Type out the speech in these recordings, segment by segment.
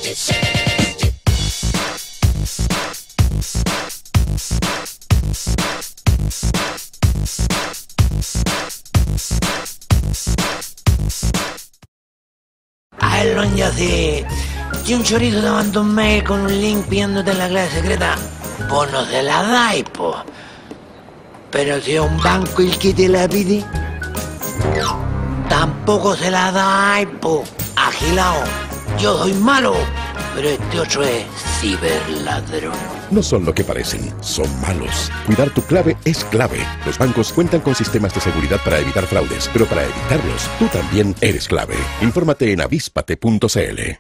A ver, Lonja, si un chorizo te manda un mail con un link pidiéndote la clave secreta, vos no se la dais, po. Pero si es un banco el que te la pide, tampoco se la dais, po. Agilao, yo soy malo, pero este otro es ciberladrón. No son lo que parecen, son malos. Cuidar tu clave es clave. Los bancos cuentan con sistemas de seguridad para evitar fraudes, pero para evitarlos, tú también eres clave. Infórmate en avispate.cl.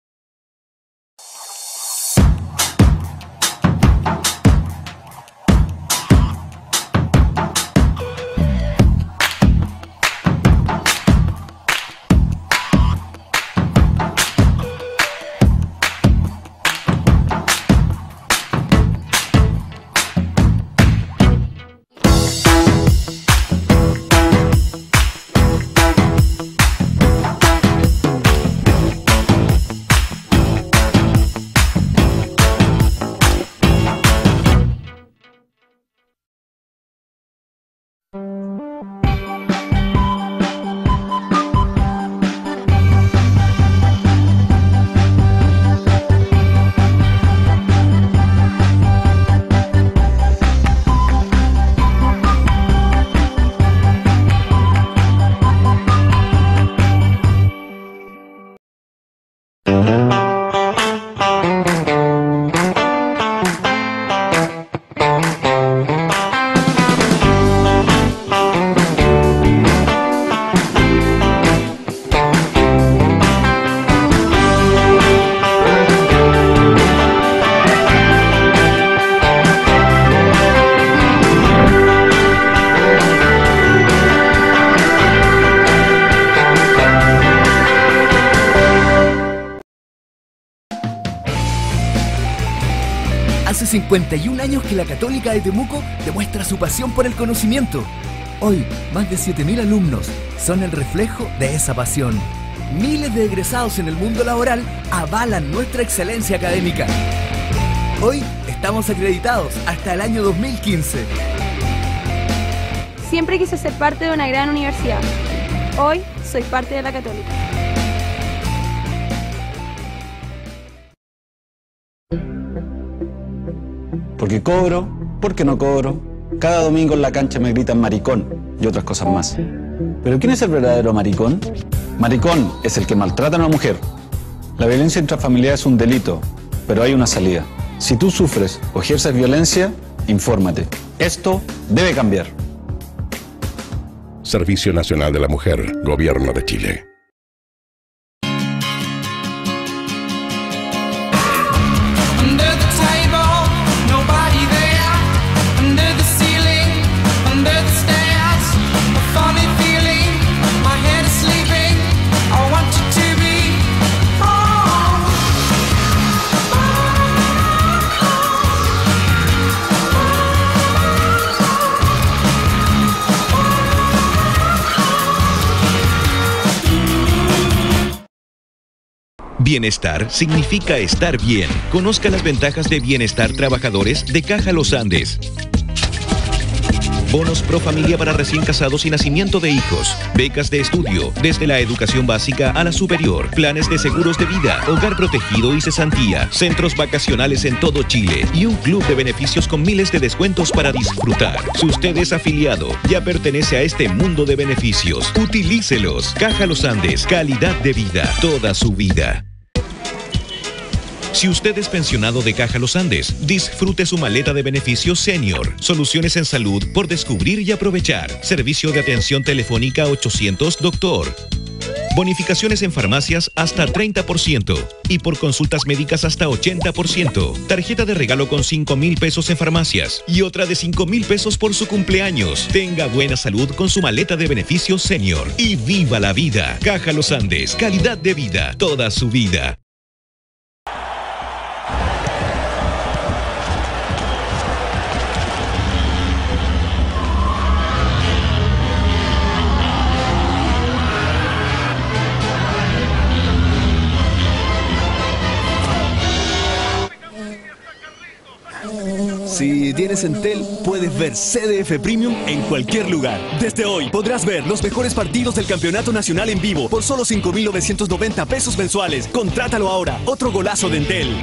Hace 51 años que la Católica de Temuco demuestra su pasión por el conocimiento. Hoy, más de 7.000 alumnos son el reflejo de esa pasión. Miles de egresados en el mundo laboral avalan nuestra excelencia académica. Hoy estamos acreditados hasta el año 2015. Siempre quise ser parte de una gran universidad. Hoy soy parte de la Católica. Porque cobro, porque no cobro. Cada domingo en la cancha me gritan maricón y otras cosas más. ¿Pero quién es el verdadero maricón? Maricón es el que maltrata a una mujer. La violencia intrafamiliar es un delito, pero hay una salida. Si tú sufres o ejerces violencia, infórmate. Esto debe cambiar. Servicio Nacional de la Mujer, Gobierno de Chile. Bienestar significa estar bien. Conozca las ventajas de Bienestar Trabajadores de Caja Los Andes. Bonos pro familia para recién casados y nacimiento de hijos. Becas de estudio, desde la educación básica a la superior. Planes de seguros de vida, hogar protegido y cesantía. Centros vacacionales en todo Chile. Y un club de beneficios con miles de descuentos para disfrutar. Si usted es afiliado, ya pertenece a este mundo de beneficios. Utilícelos. Caja Los Andes. Calidad de vida. Toda su vida. Si usted es pensionado de Caja Los Andes, disfrute su maleta de beneficios Senior. Soluciones en salud por descubrir y aprovechar. Servicio de atención telefónica 800 Doctor. Bonificaciones en farmacias hasta 30% y por consultas médicas hasta 80%. Tarjeta de regalo con 5.000 pesos en farmacias y otra de 5.000 pesos por su cumpleaños. Tenga buena salud con su maleta de beneficios Senior y viva la vida. Caja Los Andes, calidad de vida, toda su vida. Si tienes Entel, puedes ver CDF Premium en cualquier lugar. Desde hoy podrás ver los mejores partidos del Campeonato Nacional en vivo por solo 5.990 pesos mensuales. Contrátalo ahora. Otro golazo de Entel.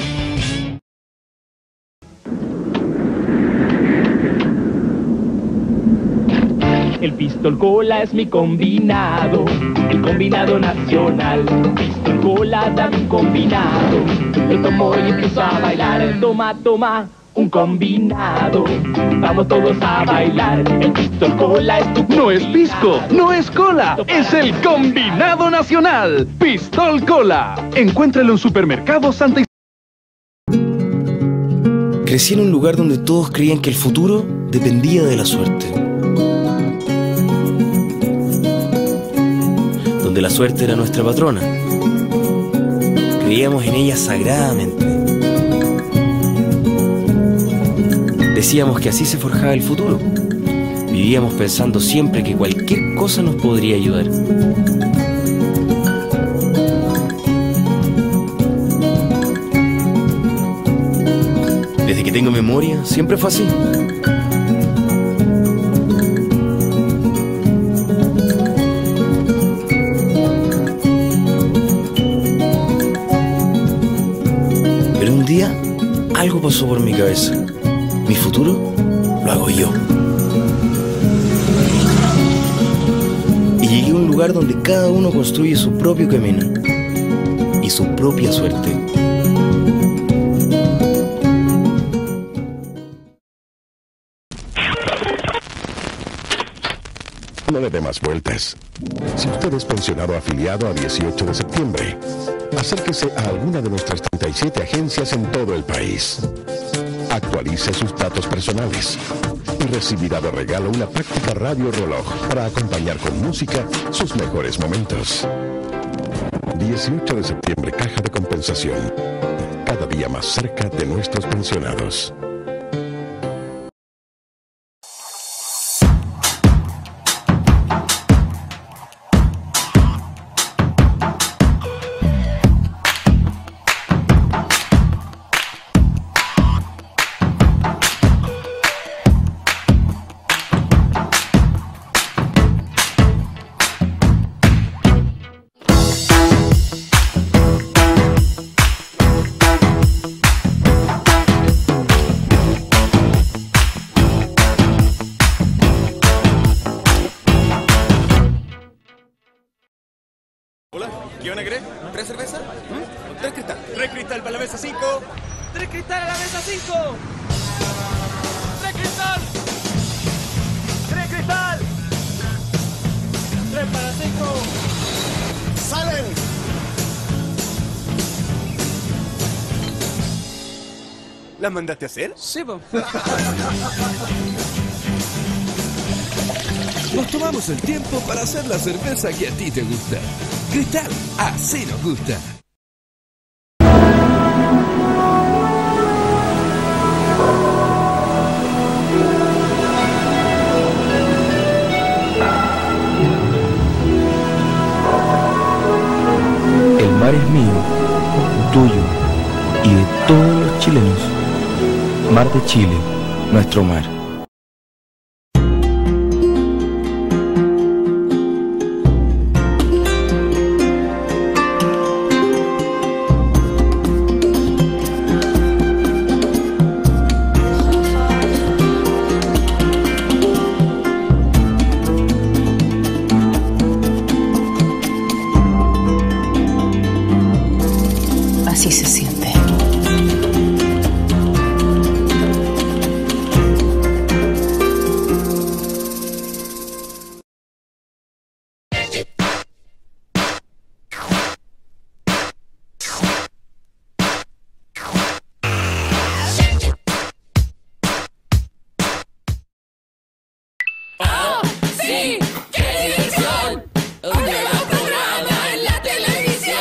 El Pistol Cola es mi combinado, el combinado nacional. Pistol Cola, dame un combinado. Lo tomo y empiezo a bailar. Toma, toma, un combinado. Vamos todos a bailar. El Pistol Cola es tu combinado. No es pisco, no es cola, es el combinado nacional. Pistol Cola. Encuéntralo en Supermercado Santa Isabel. Crecí en un lugar donde todos creían que el futuro dependía de la suerte. Donde la suerte era nuestra patrona. Creíamos en ella sagradamente. Decíamos que así se forjaba el futuro. Vivíamos pensando siempre que cualquier cosa nos podría ayudar. Desde que tengo memoria, siempre fue así. Pero un día, algo pasó por mi cabeza. Mi futuro lo hago yo. Y llegué a un lugar donde cada uno construye su propio camino y su propia suerte. No le dé más vueltas. Si usted es pensionado afiliado a 18 de septiembre, acérquese a alguna de nuestras 37 agencias en todo el país. Actualice sus datos personales y recibirá de regalo una práctica radio reloj para acompañar con música sus mejores momentos. 18 de septiembre, Caja de Compensación. Cada día más cerca de nuestros pensionados. ¿Qué van a querer? ¿3 cervezas? 3 cristal. 3 cristal para la mesa 5. 3 cristal a la mesa 5. 3 cristal. 3 cristal. 3 para 5. ¡Salen! ¿Las mandaste a hacer? Sí, po. Nos tomamos el tiempo para hacer la cerveza que a ti te gusta. Cristal, así nos gusta. El mar es mío, tuyo y de todos los chilenos. Mar de Chile, nuestro mar. Así se siente. ¡Sí! ¡Qué diversión! Un nuevo programa en la televisión.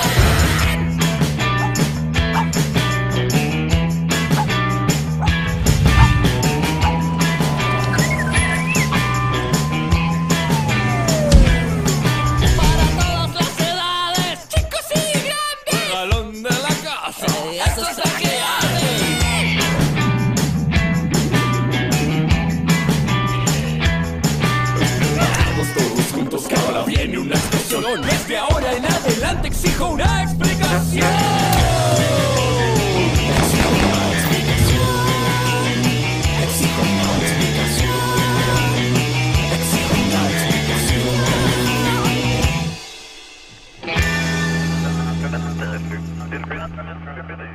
Para todas las edades, chicos y grandes. El galón de la casa. Eso es el que arde. Desde ahora en adelante exijo una explicación. Exijo una explicación.